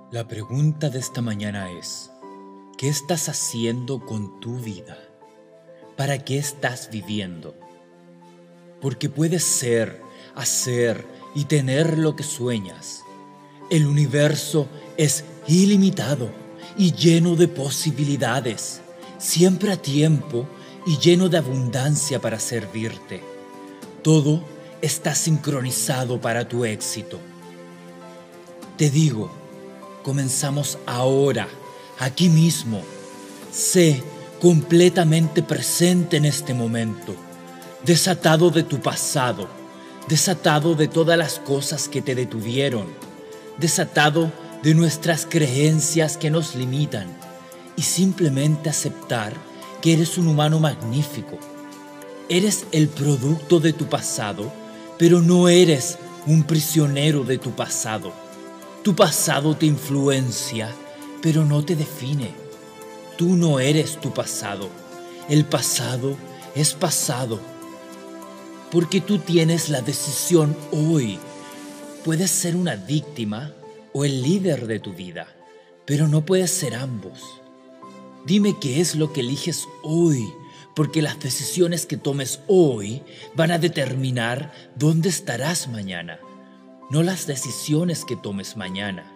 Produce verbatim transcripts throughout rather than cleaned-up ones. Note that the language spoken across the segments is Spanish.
La pregunta de esta mañana es, ¿qué estás haciendo con tu vida? ¿Para qué estás viviendo? Porque puedes ser, hacer y tener lo que sueñas. El universo es ilimitado y lleno de posibilidades, siempre a tiempo y lleno de abundancia para servirte. Todo está sincronizado para tu éxito. Te digo, comenzamos ahora, aquí mismo. Sé completamente presente en este momento, desatado de tu pasado, desatado de todas las cosas que te detuvieron, desatado de nuestras creencias que nos limitan y simplemente aceptar que eres un humano magnífico. Eres el producto de tu pasado, pero no eres un prisionero de tu pasado. Tu pasado te influencia, pero no te define. Tú no eres tu pasado. El pasado es pasado. Porque tú tienes la decisión hoy. Puedes ser una víctima o el líder de tu vida, pero no puedes ser ambos. Dime qué es lo que eliges hoy, porque las decisiones que tomes hoy van a determinar dónde estarás mañana. No las decisiones que tomes mañana.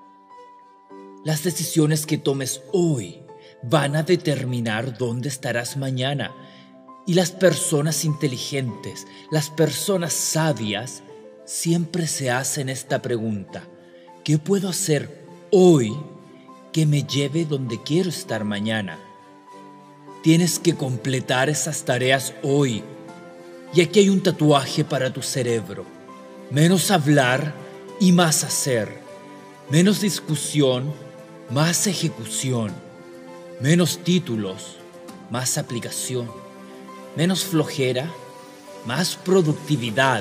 Las decisiones que tomes hoy van a determinar dónde estarás mañana. Y las personas inteligentes, las personas sabias, siempre se hacen esta pregunta: ¿qué puedo hacer hoy que me lleve donde quiero estar mañana? Tienes que completar esas tareas hoy. Y aquí hay un tatuaje para tu cerebro. Menos hablar y más hacer. Menos discusión, más ejecución. Menos títulos, más aplicación. Menos flojera, más productividad.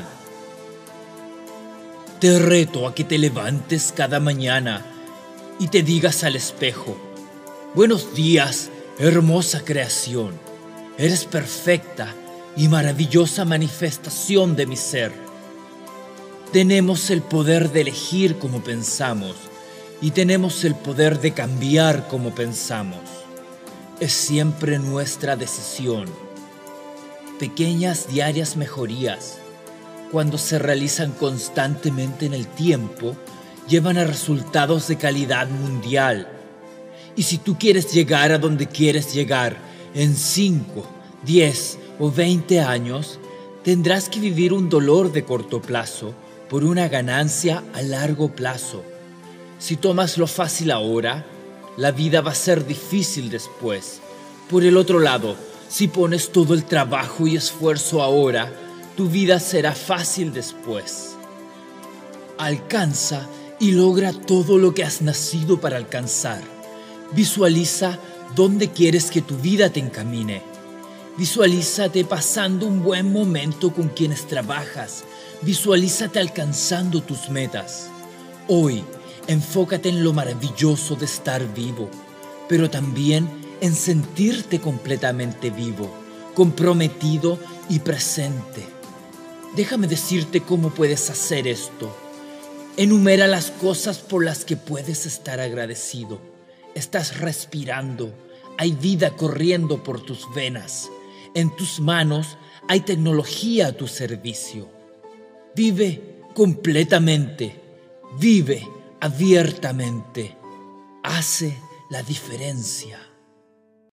Te reto a que te levantes cada mañana y te digas al espejo: buenos días, hermosa creación. Eres perfecta y maravillosa manifestación de mi ser. Tenemos el poder de elegir cómo pensamos y tenemos el poder de cambiar cómo pensamos. Es siempre nuestra decisión. Pequeñas diarias mejorías, cuando se realizan constantemente en el tiempo, llevan a resultados de calidad mundial. Y si tú quieres llegar a donde quieres llegar en cinco, diez o veinte años, tendrás que vivir un dolor de corto plazo por una ganancia a largo plazo. Si tomas lo fácil ahora, la vida va a ser difícil después. Por el otro lado, si pones todo el trabajo y esfuerzo ahora, tu vida será fácil después. Alcanza y logra todo lo que has nacido para alcanzar. Visualiza dónde quieres que tu vida te encamine. Visualízate pasando un buen momento con quienes trabajas. Visualízate alcanzando tus metas. Hoy, enfócate en lo maravilloso de estar vivo, pero también en sentirte completamente vivo, comprometido y presente. Déjame decirte cómo puedes hacer esto. Enumera las cosas por las que puedes estar agradecido. Estás respirando, hay vida corriendo por tus venas. En tus manos hay tecnología a tu servicio. Vive completamente, vive abiertamente. Hace la diferencia.